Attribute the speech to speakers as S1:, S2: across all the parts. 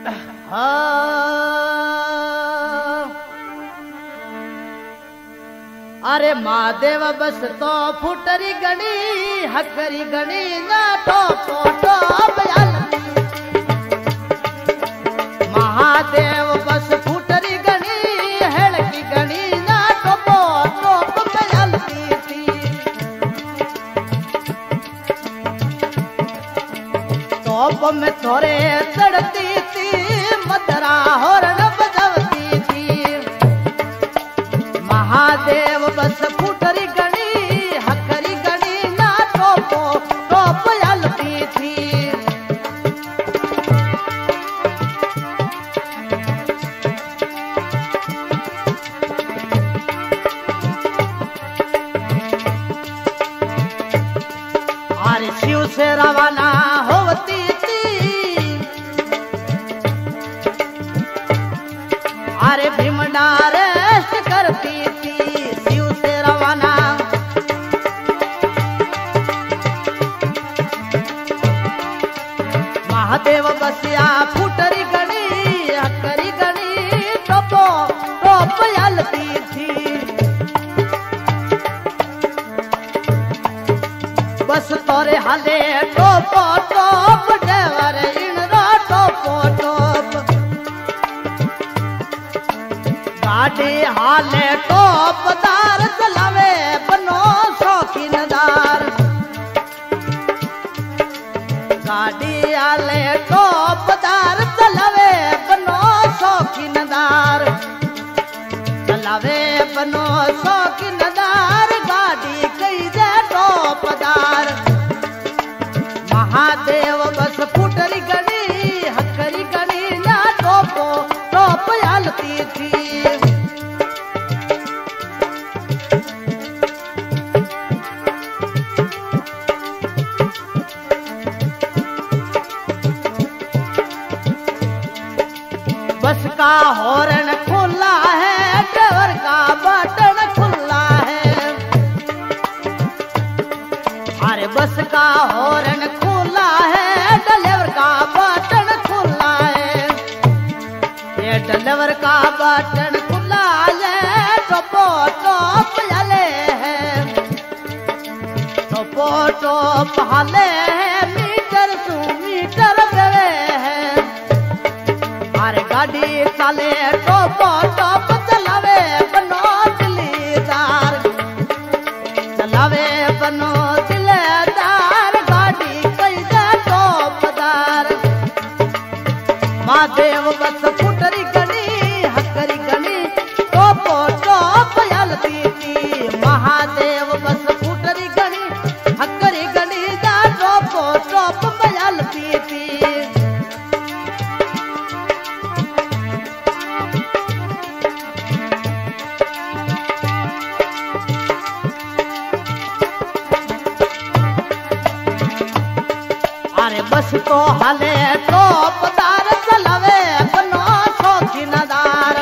S1: अरे महादेव बस तो फुटरी गणी हकरी गणी ना टोपो टोप महादेव बस फुटरी गणी हेड़की गणी ना टोपो टोप बयालती थी। टोप में थोड़े चढ़ती थी मदरा होरण बजवती थी। महादेव बस फुटरी गणी हकरी गणी ना टोपो टोप बयालती थी। शिव से रवाना होती थी अरे भीमडा रेस्ट करती थी। शिव से रवाना महादेव बसिया फुटरी गणी हकरी गणी टोपो टोप बयालती थी। बस तोरे हाले टोपो टोप ड्राइवर इनरो टोपो टोप गाड़ी हाले टोपदार चलावे बनो शौकीनदार। गाड़ी हाले टोपदार चलावे बनो शौकीनदार। चलावे बनो शौकीनदार गाड़ी कई जे टोपदार। महादेव बस फुटरी गणी हकरी गणी ना टोपो टोप बयालती थी। बस का हॉर्न खुला है ड्राइवर का बटन खुला है। अरे बस का हॉर्न खुला है ड्राइवर का बटन खुला है। ये ड्राइवर का बटन खुला है टोपो टोप हाले है। टोपो टोप हाले है मीटर सु मीटर बेवे है। अरे गाड़ी चले टोपो टोप चलावे बनो दिलदार। चलावे बनो दिलदार गाड़ी कई दे टोपदार। महादेव बस फुटरी गणी हकरी गणी टोपो टोप बयालती थी। महादेव बस फुटरी गणी हकरी गणी जा टोपो टोप बयालती थी। अरे बस तो हाले टोपदार चलावे बनो शौकीनदार।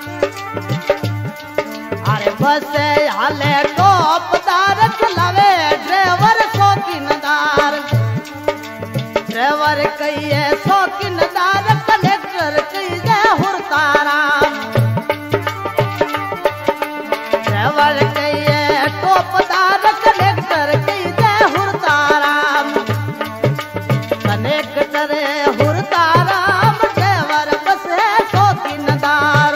S1: अरे बस हाले टोपदार चलावे ड्राइवर शौकीनदार। ड्राइवर कहिए शौकीनदार कनेक्टर कहिए हुरतारा। ड्राइवर कहिए टोपदार कनेक्टर कहिए हुरतारा। कनेक्टर हुरताराम ड्राइवर बस है शौकीनदार।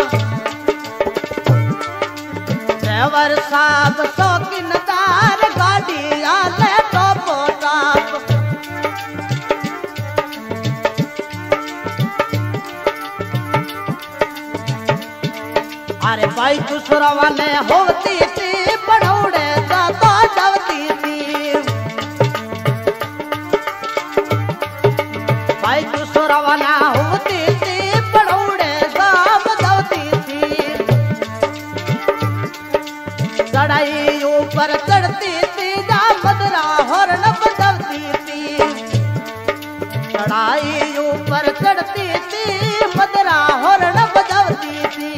S1: ड्राइवर साहब शौकीनदार गाड़ी आले टोपो टॉप। अरे भाई दूसरा ने होती थी बनौड़े तो दवती थी। भाई दूसरा वाला होती थी बनौड़े सब दवती थी। चढ़ाई ऊपर चढ़ती थी जा मदरा हॉर्न बजवती थी। चढ़ाई ऊपर चढ़ती थी मदरा हॉर्न बजवती थी।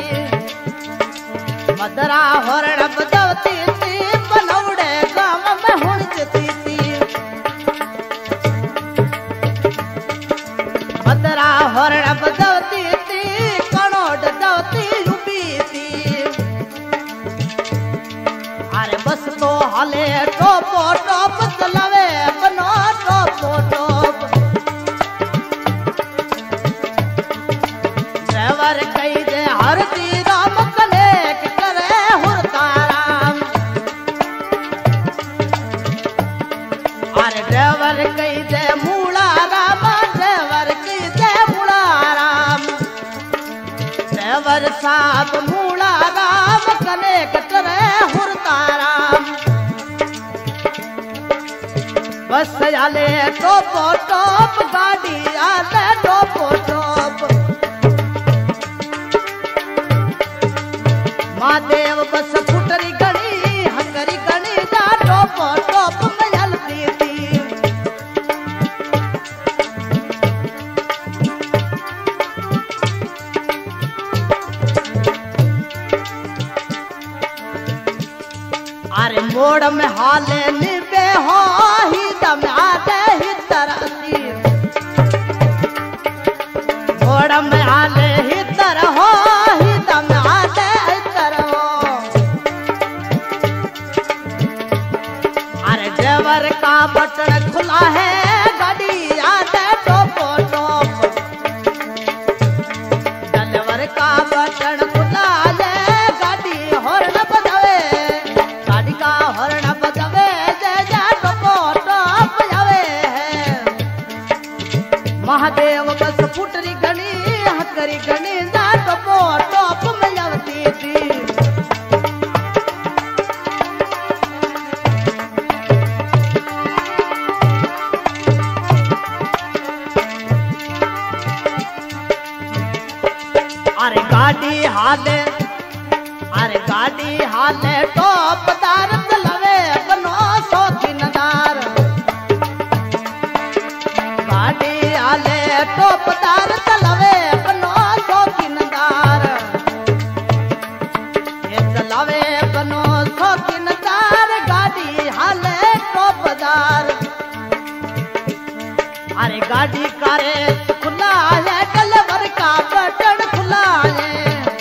S1: मदरा हॉर्न बजवती थी बनौड़े गांव में हुड़ती थी। मदरा हॉर्न बजवती टोपो टोप चलावे बनो टोपो टोप। ड्राइवर कही दे हरती राम कनेक करे हुरताराम। अरे ड्राइवर कही दे मूला राम, ड्राइवर कही दे मूला राम। ड्राइवर साहब मूला राम कनेक करे हुरताराम। बस आले टोपो टोप, गाड़ी आले टोपो टोप। महादेव बस फुटरी गणी हकरी गणी जा टोपो टोप में हलती थी। अरे मोड़ में हाले निबे हो ही दम आते ही तरसी। मोड़ में हाले ही तर हो ही दम आते ही तर हो। अरे ड्राइवर का बटन खुला है, गाड़ी आते टोपो टोप। ड्राइवर का बटन खुला है, गाड़ी हॉर्न बजावे, गाड़ी का हॉर्न बजावे जय जय टोपो टोप जावे है। महादेव बस फुटरी गणी हकरी गणी जा टोपो टोप में जाती थी। अरे गाड़ी हाले, अरे गाड़ी हाले टोपदार चलावे बनो शौकीनदार। गाड़ी हाले टोपदार चलावे बनो शौकीनदार। ये चलावे बनो शौकीनदार, गाड़ी हाले टोपदार। अरे गाड़ी का रेस खुला है, ड्राइवर का बटन खुला है।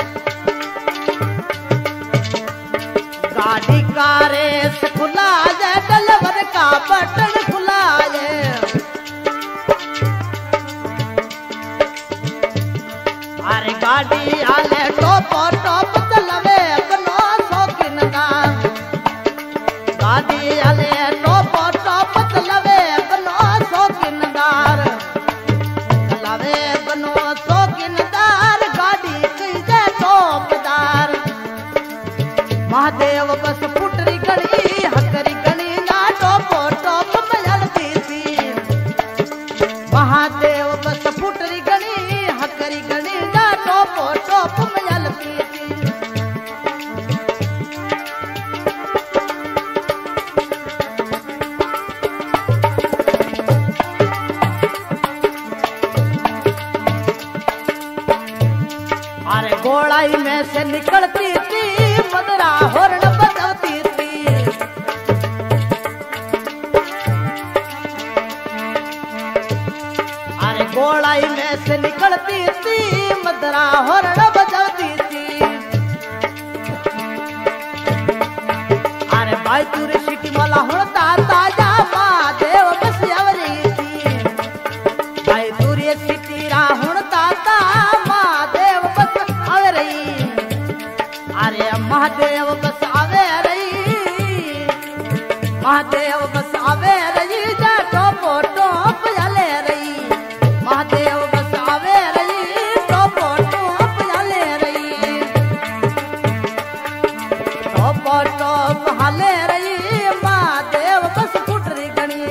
S1: गाड़ी का रेस खुला है, ड्राइवर का बटन खुला है। अरे गाड़ी आले टोपो टोप चलावे बनो शौकीनदार। गाड़ी आले टोपो टोप चलावे बनो शौकीनदार। चलावे बनो शौकीनदार, गाड़ी कही दे टोपदार। महादेव बस फुटरी गणी हकरी गणी ना टोपो टोप में हलती थी। महादेव बस फुटरी गणी हकरी गणी ना टोपो टोप में हलती थी। अरे गोलाई में से निकलती थी, मदरा हॉर्न बजाती थी। अरे गोलाई में से निकलती थी, मदरा हॉर्न बजाती थी। अरे भाई तुरी सिटी मला होता ताजा महादेव बस आवरी थी। भाई तुरी सिटी रा होता ता महादेव बस आवरी। अरे महादेव बस आवे रही, महादेव बस आवे रही जा टोपो टोप जले रही। महादेव बस आवे रही, टोपो टोप जले रही। टोपो टोप हले रही, महादेव बस फुटरी गणी।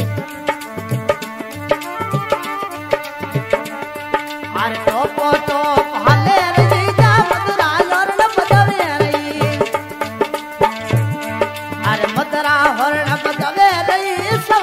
S1: अरे टोपो टोप हले रही जा मदरा हॉर्न बजावे रही। अरे मदरा हॉर्न बजावे रही,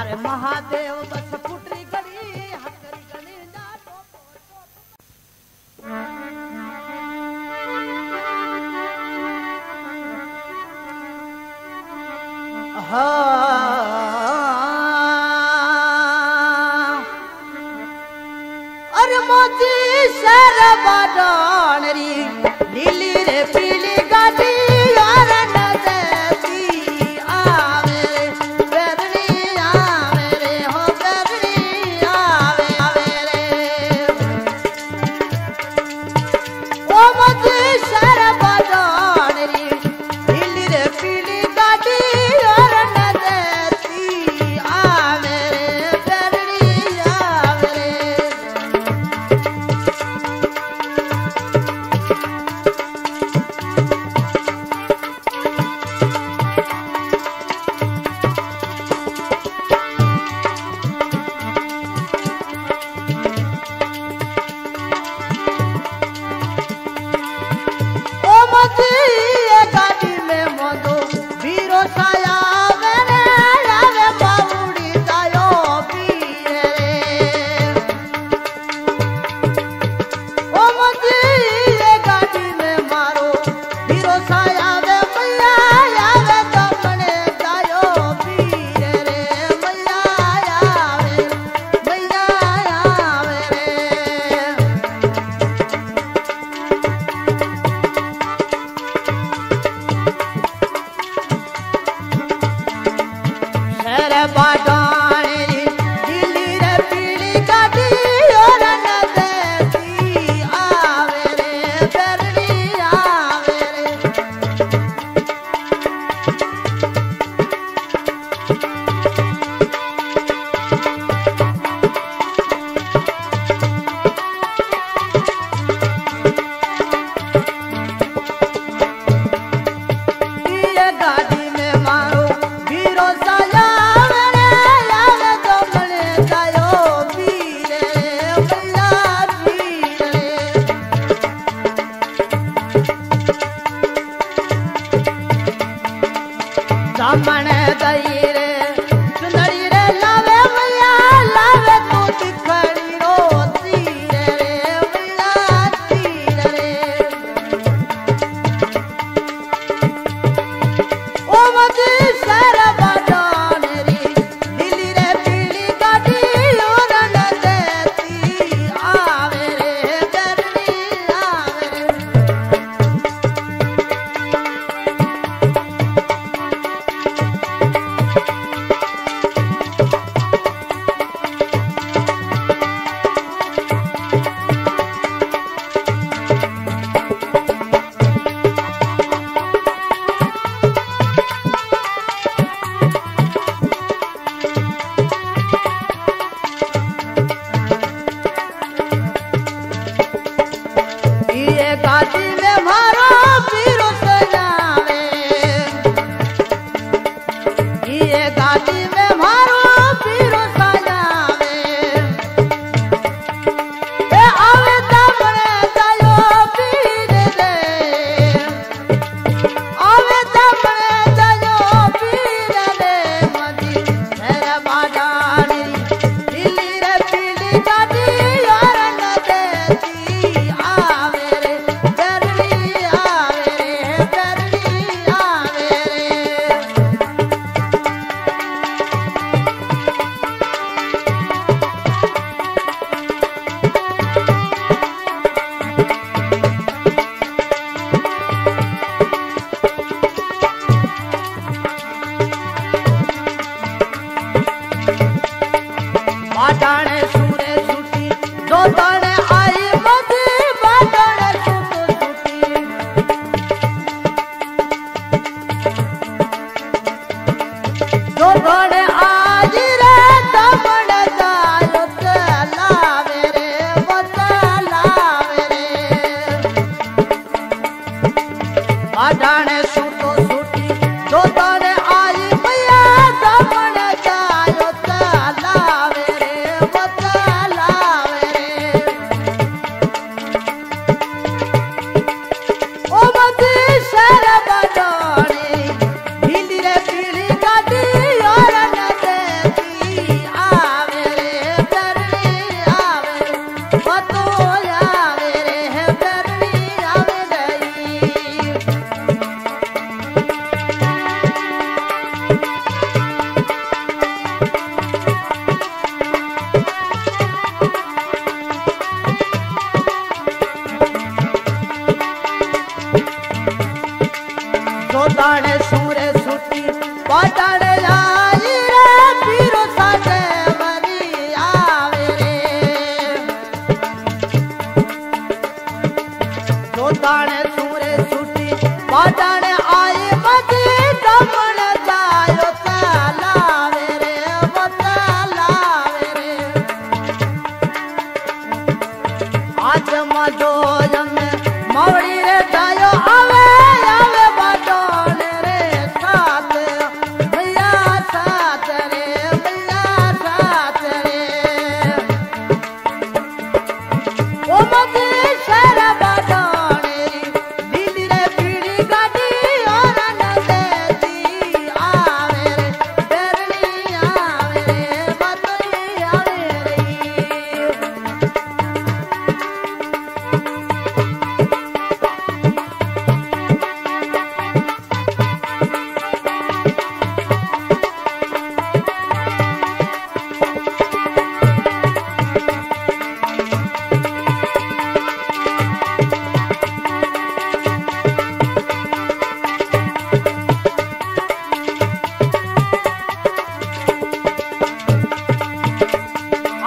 S1: अरे महादेव बस पुटरी गड़ी हकरी गली जा अरे मोती सर बाडोनरी नीली रे पीली गाड़ी और नजती आवे बेरनी आवे रे हो बेरनी आवे रे ओ मोती सर बाडोनरी नीली रे पीली गाड़ी और नजती आवे रे बेरनी आवे रे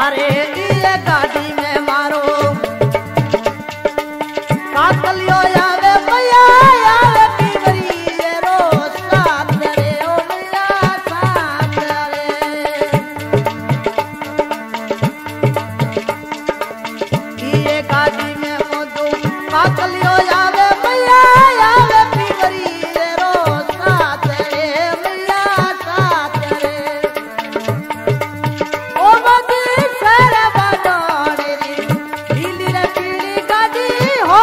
S1: अरे ये गाड़ी में मारो काकलियो आवे मैया आवे पीवरी ये रो साथ रे ओ मैया साथ रे ये गाड़ी में मोदू काकलियो आवे मैया आवे पीवरी ये रो साथ रे मैया साथ रे ओ मदी सर बाडोड़ी ढीली रे पीली गाड़ी हो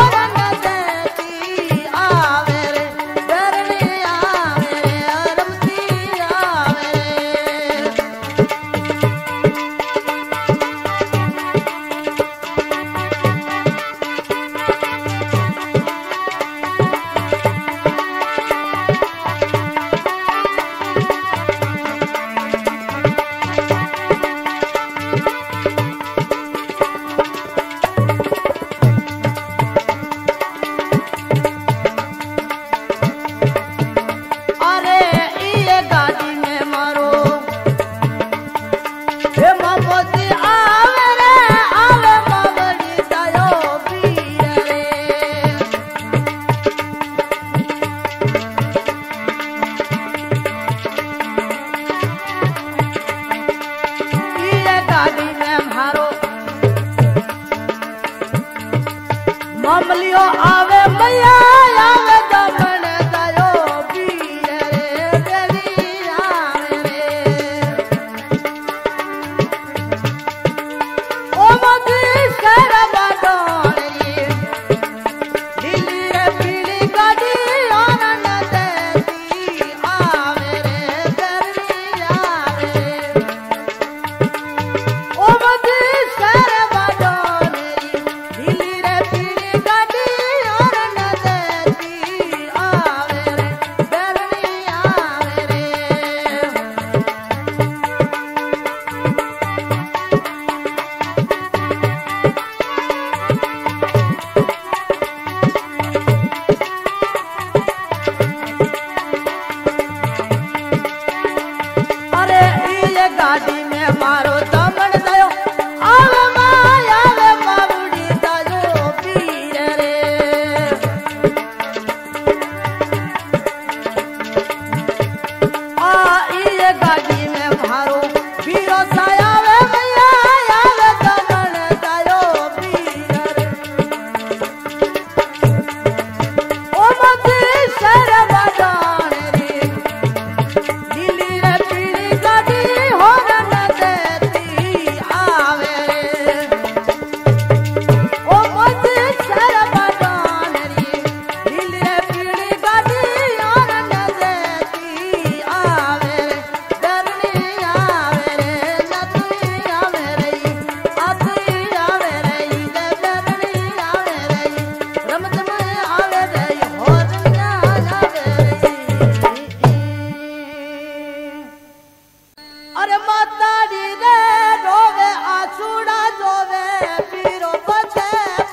S1: मामलियो आवे मैया आवे दमन दयो पीर रे देवी आवे रे ओ मदी सर बाडोड़ी ढीली रे पीली गाड़ी आनंद देती आवे रे देवी आवे ओ मदी सर बाडोड़ी ढीली रे पीली गाड़ी आनंद देती आवे रे देवी आवे रे अरे ये गाड़ी में मारो दमन दयो आवे माया आवे बाबूड़ी दयो पीर रे ये गाड़ी में मारो पीरो साया आवे मैया आवे दमन दयो पीर रे ओ मती सर बाडोड़ी ढीली रे पीली गाड़ी होरन देती आवे रे ओ मती सर बाडोड़ी ढीली रे पीली गाड़ी होरन देती आवे रे डरनी आवे रे नतुई आवे रे आतुई आवे रे डरनी आवे रे रमत में आवे रे होरन आवे रे अरे माताड़ी रे रोवे आछुड़ा जोवे पीरो बचे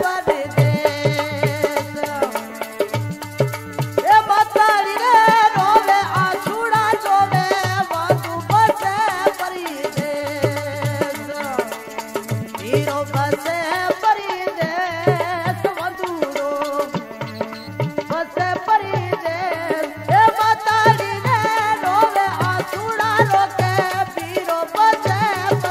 S1: परदेस ए माताड़ी रे रोवे आछुड़ा जोवे वादू बचे परदेस पीरो बचे परदेस वदूरो बचे परदेस ए माताड़ी रे रोवे आछुड़ा लोके पीरो बचे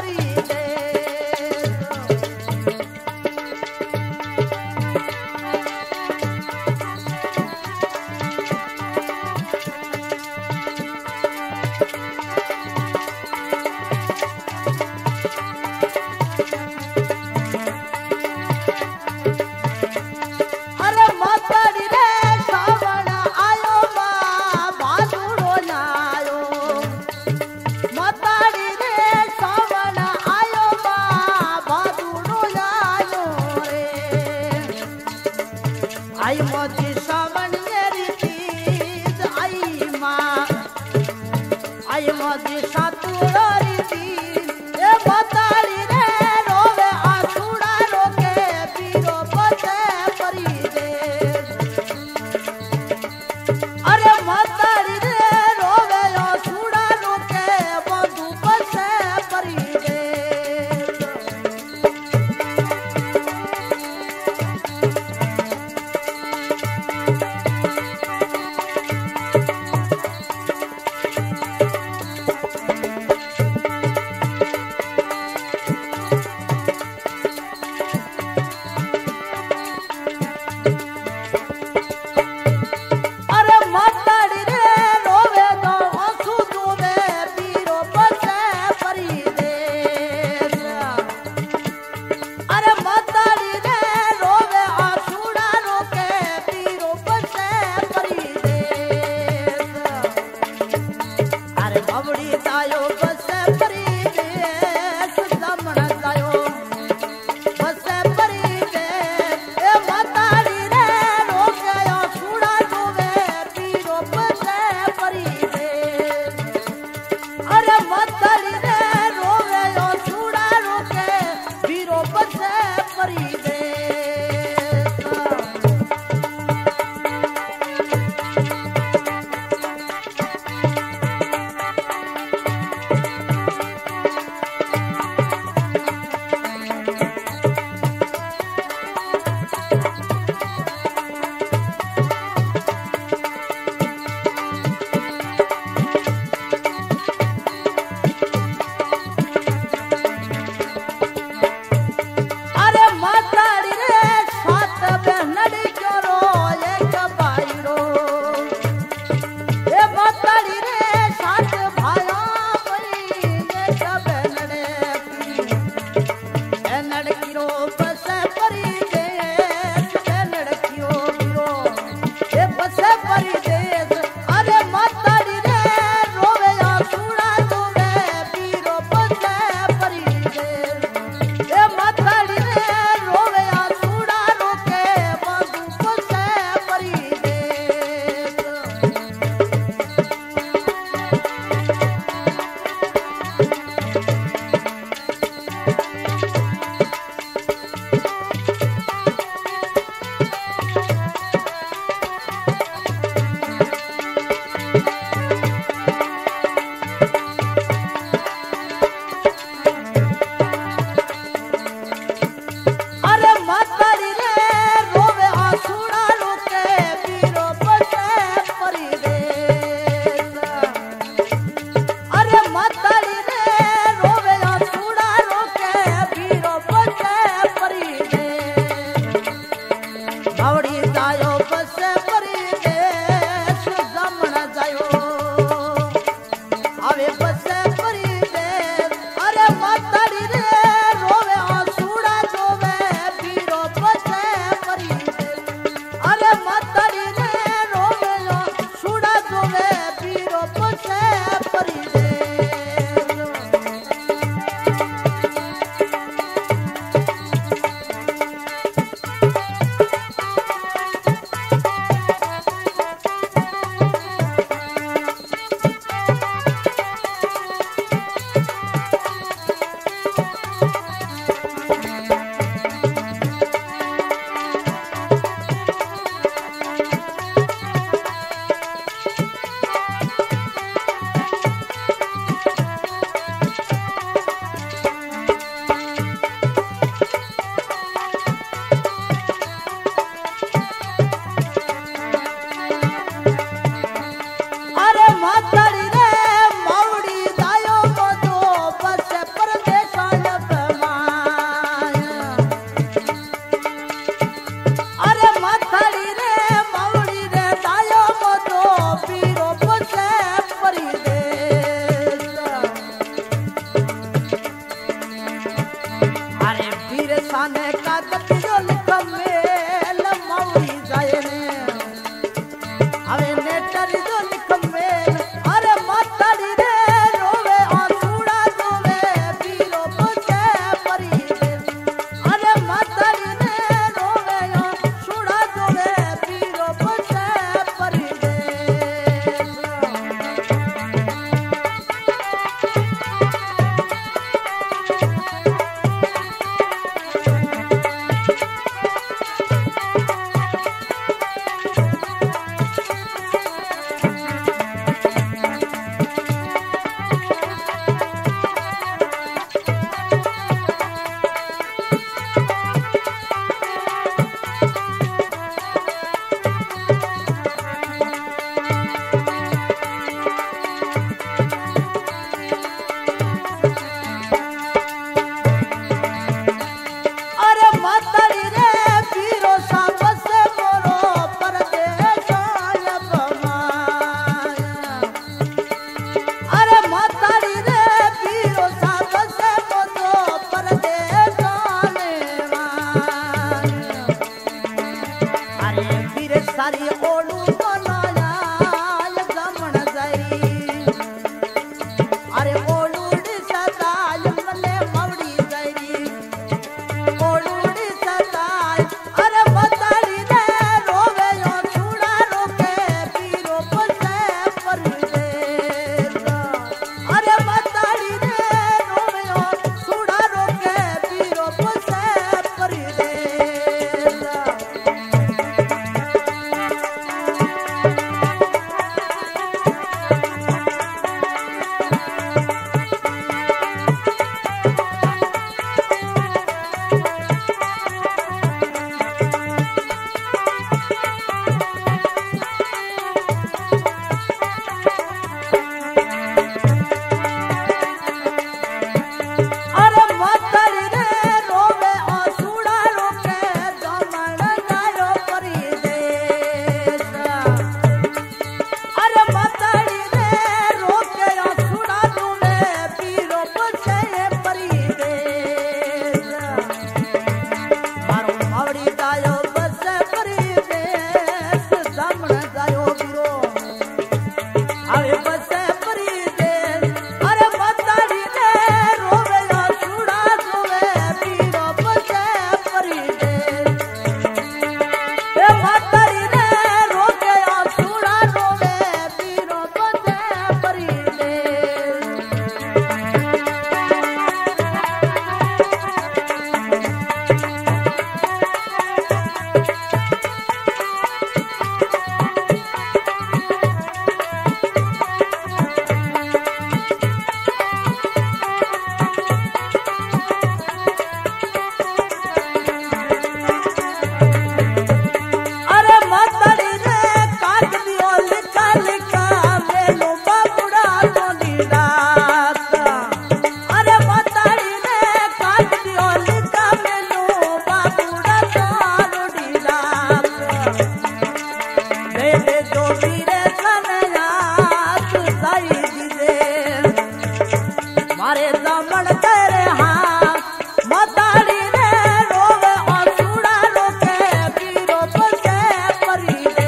S1: जामण तेरे हाँ माताड़ी ने रोवे आंसुड़ा रोके पीरो बसे परी रे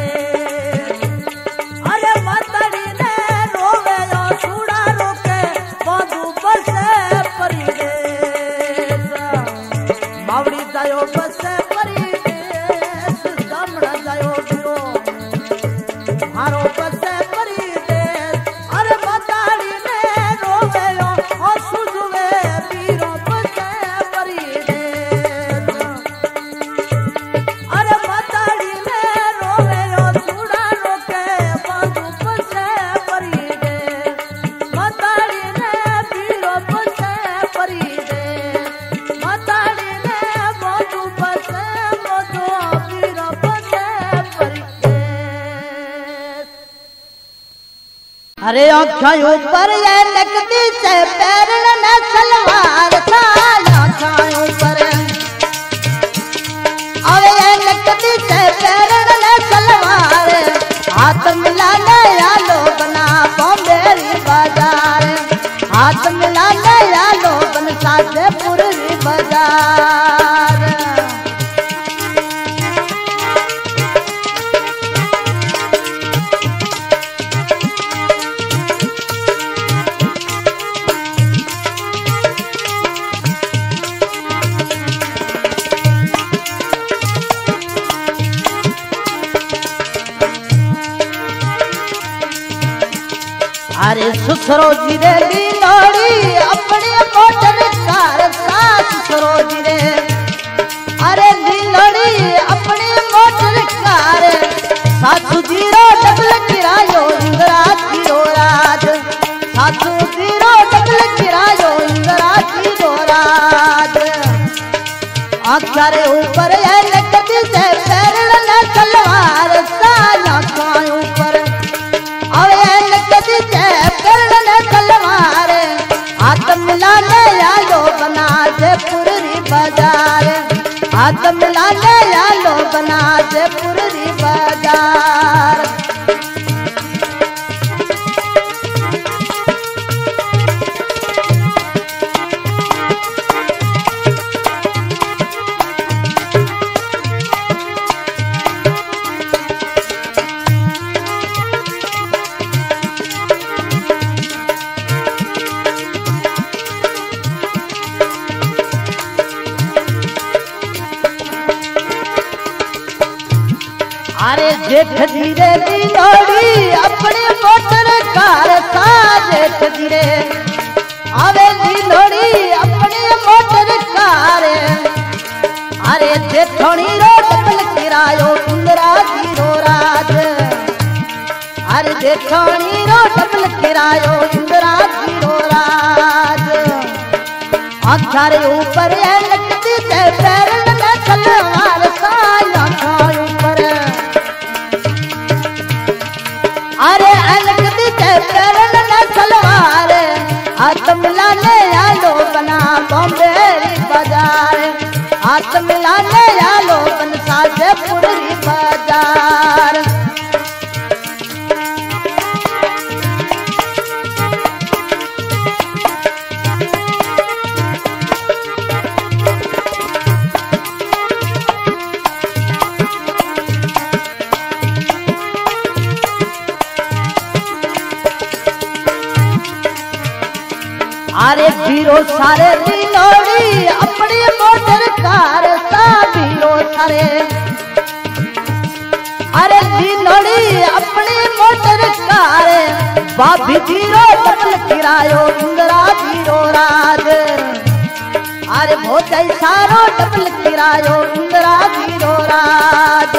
S1: अरे माताड़ी ने रोवे आंसुड़ा रोके बाबू बसे परी रे मावड़ी जायो बसे परी रे जामण जायो बियो हारो बसे परी रे अरे माताड़ी ने रोवे आंसू जुवे पीरो बसे परी रे अरे माताड़ी ने रोवे आंसुड़ा रोके बाबू बसे परी रे माताड़ी ने पीरो बसे परी रे माताड़ी ने बाबू बसे मोदो पीरो बसे परी रे अरे आँखों ऊपर ये नकदी से पैरण ने सलवार था आँखों ऊपर अरे ये नकदी से पैरण ने सलवार हाथ मिलाने आलो बना बॉम्बेरी बाजार हाथ मिलाने आलो बन साजेपुरी बाजार अरे सुसरो जी रे लीलोड़ी अपनी मोटर कार सुसरो जी रे अरे लीलोड़ी अपनी मोटर कार सासू जीरो डबल किरायो इंदिरा जीरो राज सासू जीरो डबल किरायो इंदिरा जीरो राज आँखों ऊपर है नकदी से पैरण ने सलवार आँखों ऊपर अवे नकदी से पैरण ने सलवार हाथ मिलाने आलो बना जयपुरी बाजार हाथ मिलाने आलो बना जयपुरी बाजार अरे जेठ धीरे लीलोड़ी अपनी मोटर कार सा जेठ धीरे अवे लीलोड़ी अपनी मोटर कार अरे जेठोनी रो डबल किरायो इंदिरा जीरो राज अरे जेठोनी रो डबल किरायो इंदिरा जीरो राज आँखों ऊपर है नकदी से पैरण में सलवार सा आँखों ऊपर अरे नकदी से पैरण ने सलवार हाथ मिलाने आलो बना बॉम्बेरी बाजार हाथ मिलाने आलो बन साजेपुरी बाजार अरे बीरो सारे लीलोड़ी अपनी मोटर कार सा बीरो सारे अरे लीलोड़ी अपनी मोटर कार भाभी जीरो डबल किरायो इंदिरा जीरो राज अरे बहुत सारो डबल किरायो इंदिरा जीरो राज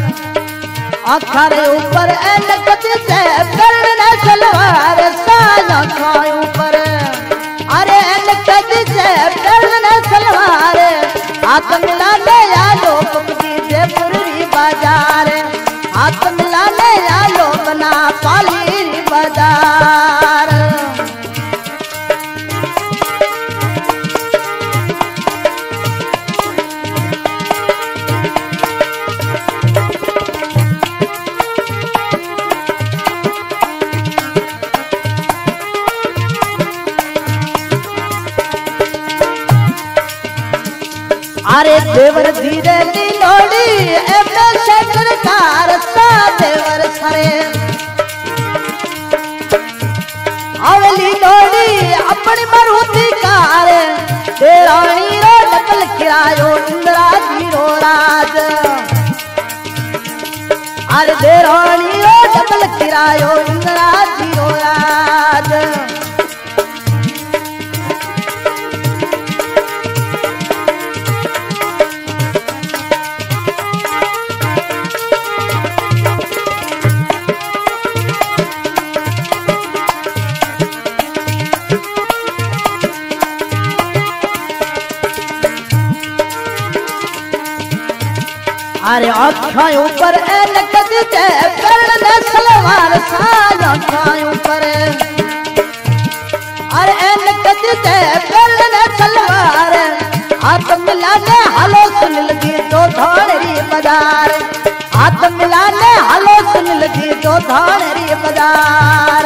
S1: आँखों ऊपर नकदी से पैरण ने सलवार सा आँखों ऊपर अरे नकदी से पैरण ने सलवार हाथ मिलाने आलो पकड़ी जयपुरी बाजार हाथ मिलाने आलो बना पाली बाजार अरे देवर धीरे लीलोड़ी एमे सरकार सा देवर सरे अवली लोड़ी अपनी मरुति कार देरानी रो डबल किरायो इंदिरा जीरो राज अरे देरानी रो डबल किरायो इंदिरा जीरो राज अरे आँखों ऊपर ऐनक दे पहन सलवार साज आँखों ऊपर अरे ऐनक दे पहन सलवार हाथ मिलाने हलो सुनिल दी तो धौड़री बाजार हाथ मिलाने हलो सुनिल दी तो धौड़री बाजार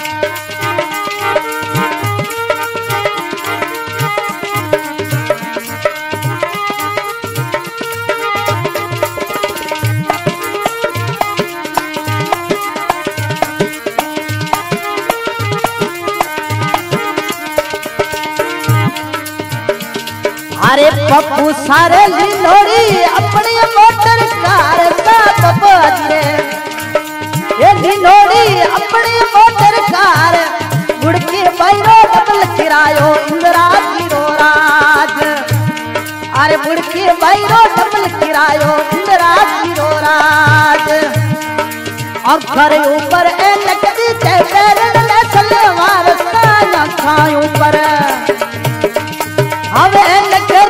S1: अरे पप्पू सारे लिलोड़ी अपनी मोटर कार सा बजरे ये लिलोड़ी अपनी मोटर कार गुड़की बैरो डबल किरायो इंदिरा जीरो राज अरे गुड़की बैरो डबल किरायो इंदिरा जीरो राज और घर ऊपर ऐनक दी पैरन सलवार साया खाए ऊपर हमें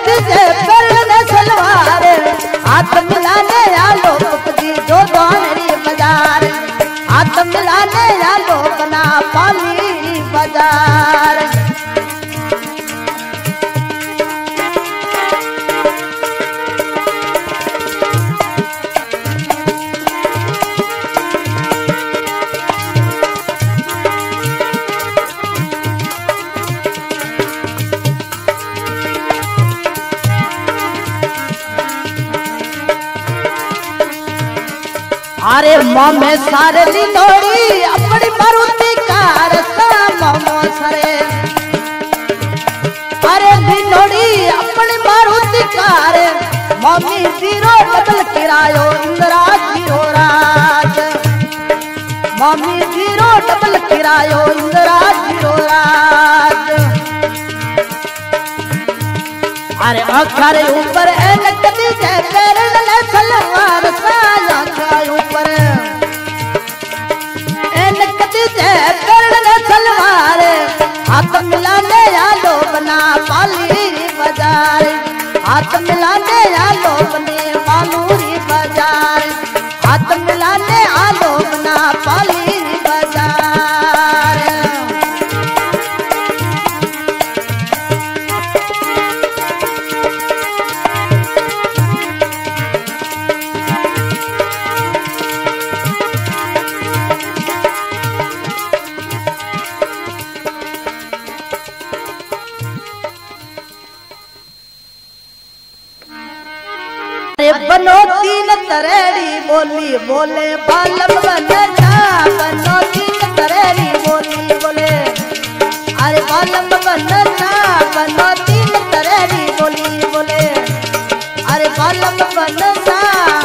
S1: सलवार हाथ मिलाने आलो पपजी जो दोनरी बाजार हाथ मिलाने आलो बना पाली बाजार अरे मामे सारे लिलोड़ी अपनी मारुति कार सा मामो सरे अरे लिलोड़ी अपनी मारुति कार मामी जीरो डबल किरायो इंदिरा जीरो राज मामी जीरो डबल किरायो इंदिरा जीरो राज अरे अखरे ऊपर ऐनक दी पैरन सलवार साया खाए ऊपर ऐनक दी पैरन सलवार हाथ मिलाने आलो बना पाली बाजार हाथ मिलाने आलो बने मालूरी बाजार हाथ मिलाने आलो बना पाली बाजार बनो तीन तरेड़ी बोली बोले बालम बनना बनो तीन तरेड़ी बोली बोले अरे बालम बनना बनो तीन तरेड़ी बोली बोले अरे बालम बनना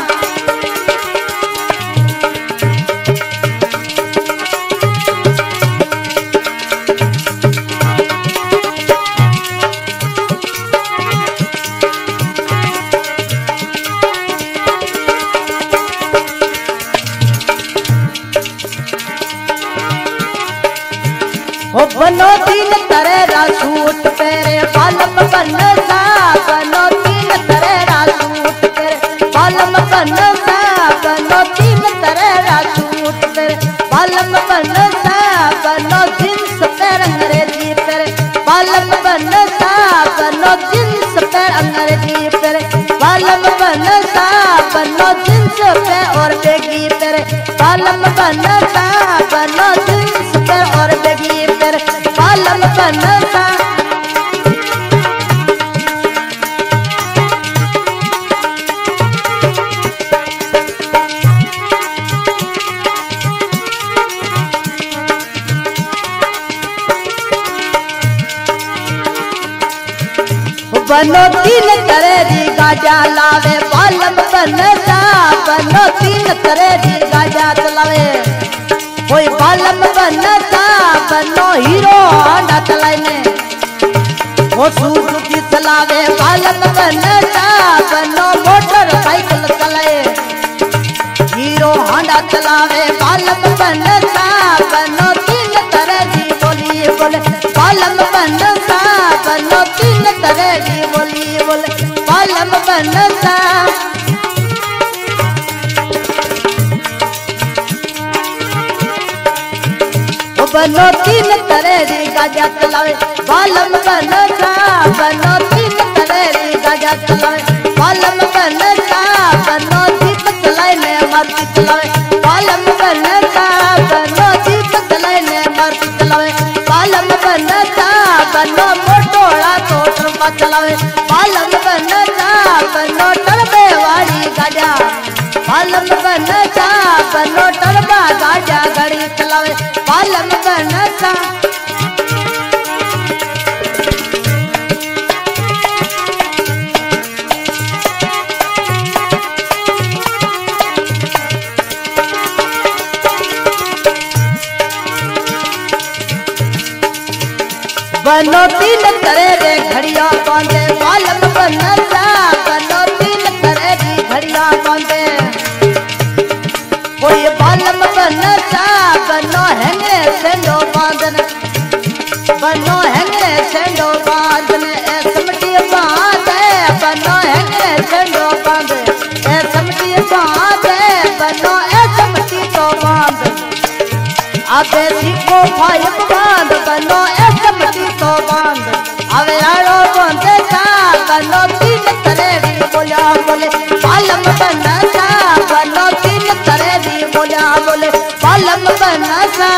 S1: बनो तीन तरेरा सूट पेरे बालम बनना बनो तीन तरेरा सूट पेरे बालम बनना बनो तीन तरेरा सूट पेरे बालम बनना बनो जींस पेर अंग्रेजी पेरे बालम बनना बनो जींस पेर अंग्रेजी पेरे बालम बनना बनो जींस पे और बेगी पेरे बालम बनना बनो जींस पे और बेगी पेरे बालम बनना बनो तीन तरह दी गाजा लावे बालम बनता बनो तीन तरह दी गाजा चलावे कोई बालम बनता बनो हीरो होंडा चलाने वो सुजुकी चलावे बालम बनता बनो मोटरसाइकिल चलाए हीरो होंडा चलावे बालम बनता बनो तीन तरह दी बोली बोले बालम बनता बनो तीन तरह दी बोली बोले बालम बनता बनो तीन तरह दी गाजा चलावे बालम बनता बनो तीन तरह दी गाजा चलावे बालम बनता बनो दीप चलाए ने मर्दी चलावे बालम बनता बनो दीप चलाए ने मर्दी चलावे बालम बनता बनो मोटोड़ा टोटरपा चलावे बालम बनता बनो टरबे वाली गाजा बालम बनता बनो टरबा गाजा गाड़ी चलावे बालम बनता बनो तीन तरह रे घड़िया बांधे बालम बनता बनो तीन तरह की घड़िया बांधे कोई बालम बनता बनो हैंगे सेंडो बांधन बनो हैंगे सेंडो बांधन समटी बांधे बनो हैंगे सेंडो बांधे समटी बांधे बनो समटी तो बांध आगे सीखो भाई बांध बनो समटी तो बांध अवे आड़ो बांधे था बनो तीन तरह दी बोला बोले बालम बनता बनो तीन तरह दी बोला बोले बालम बनता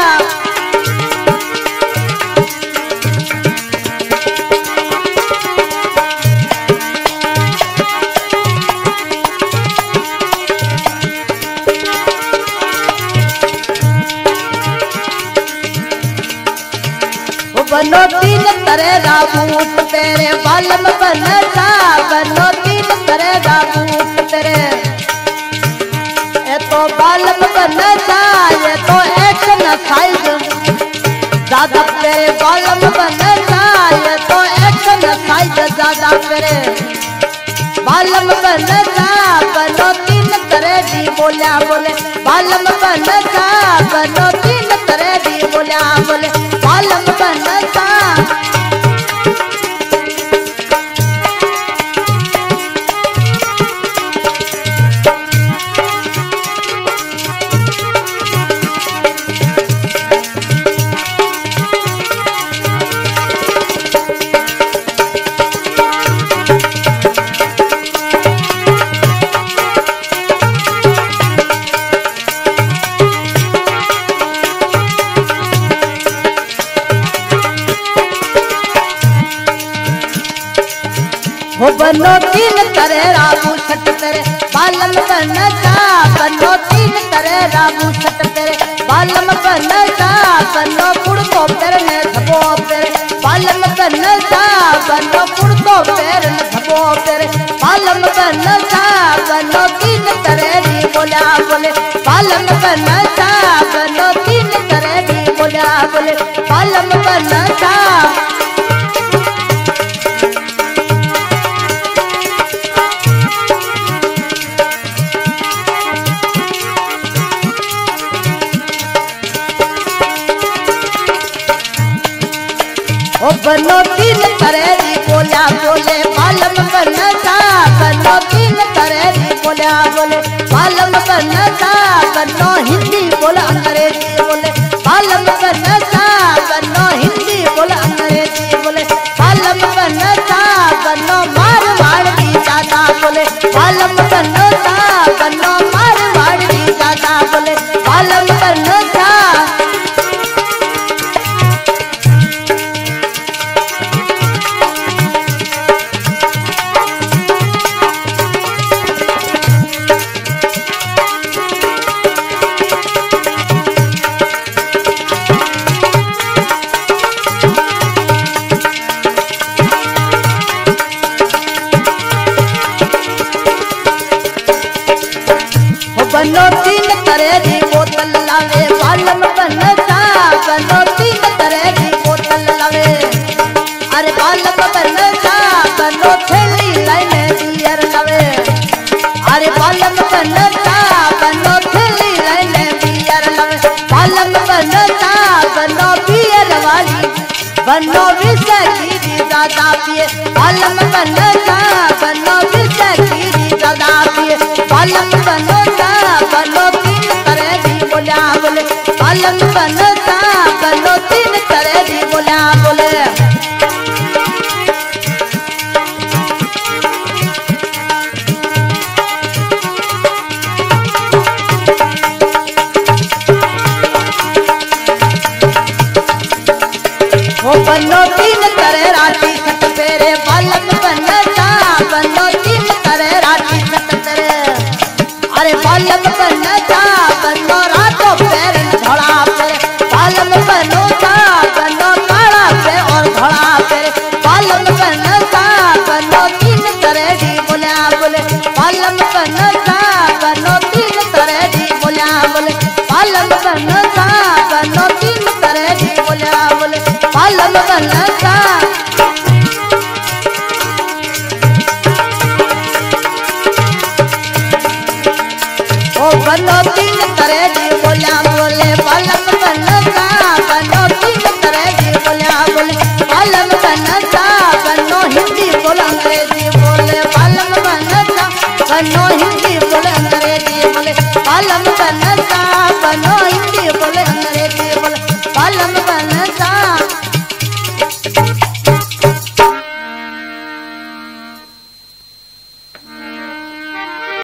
S1: बनो तीन तरह दा बूट तेरे बालम बनता बनो तीन तरह दा बूट तेरे ए तो बालम बनता ये तो एक्शन साइज ज्यादा तेरे बालम बनता ये तो एक्शन साइज ज्यादा तेरे बालम बनता बनो तीन तरह दी बोलिया बोले बालम बनता बनो तीन तरह दी बोलिया बोले बालम बनता हो बनो तीन तरह राबू छट तेरे बालम बनता बनो तीन तरह राबू छट तेरे बालम बनता बनो कुड़को तेरे ने धबो तेरे बालम बनता बनो कुड़को तेरे ने धबो तेरे बालम बनता बनो तीन तरह दी बोला बोले बालम बनता बनो तीन तरह दी बोला बोले बालम बनता बनो तीन तरह दी बोलिया बोले बालम बनता बनो तीन तरह दी बोलिया बोले बालम बनता बनो हिंदी बोले अंग्रेजी बोले बालम बनता बनो हिंदी बोले अंग्रेजी बोले बालम बनता बनो मारवाड़ी ज्यादा बोले बालम बनता बनो मारवाड़ी ज्यादा बोले बालम बनता पालक बनता बनो थैली लाइने बियर लवे अरे पालक बनता बनो थैली लाइने बियर लवे पालक बनता बनो बियर वाली बनो विषय की दादा पिए पालक बनता बनो विषय की दादा पिए पालक बनता बनो तीन तरह दी बोला बोले पालक बनता बनो तीन तरह दी बोला बोले वो बनो तीन तरह राती सट पेरे बालक बनता बनो तीन तरह राती सट तेरे अरे बालक बनता बनो रातों पैर धड़ा पेरे बालक बनता बनो काला पे और धड़ा पेरे बालक बनता बनो तीन तरह दी बोला बोले बालक बनता बनो तीन तरह दी बोला बोले बालक बनता बनो तीन तरह दी बोला बोले पालक बनता ओ बनो तीन तरह दी बोला बोले पालक बनता बनो तीन तरह दी बोला बोले पालक बनता बनो हिंदी बोला अंग्रेजी बोले पालक बनता बनो हिंदी बोला अंग्रेजी बोले पालक बनता